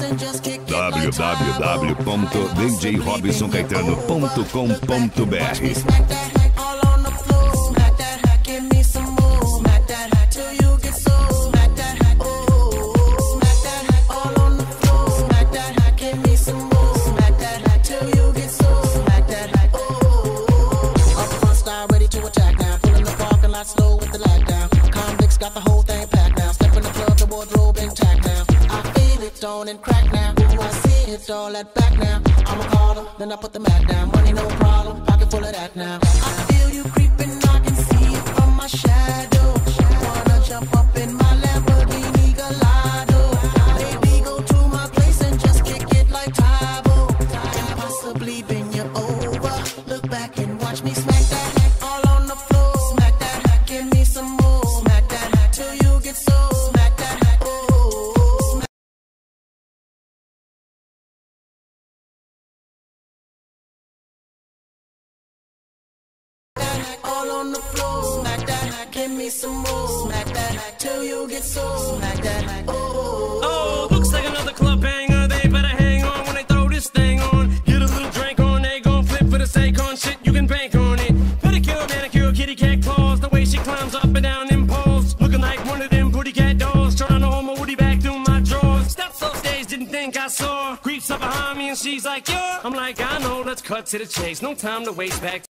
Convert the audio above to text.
Slow with the lockdown. Convicts got the whole thing packed now. Step in the club, the wardrobe intact now. I feel it, don't and crack now. Ooh, I see it, all that back now. I'm a caller, then I put the mat down. Money no problem, pocket full of that now. I feel you creeping, I can see it from my shadow. Wanna jump up in my Lamborghini Gallardo. Baby, go to my place and just kick it like Tybo. Can possibly bend you over. Look back and watch me smack that all on the floor. Smack that, give me some more. Smack that till you get so. Smack that, oh. All on the floor. Smack that, give me some more. Smack that till you get so. Smack that, oh. Oh, looks like another club banger. They better hang on when they throw this thing on. Get a little drink on, they gon' flip for the sake on shit. You can bank on it. Pedicure, manicure, kitty cat claws. The way she climbs up and down them poles, looking like one of them pretty cat dolls. Trying to hold my woody back through my drawers. Steps off stage, didn't think I saw. Creeps up behind me and she's like, yo. I'm like, I know, let's cut to the chase. No time to waste back.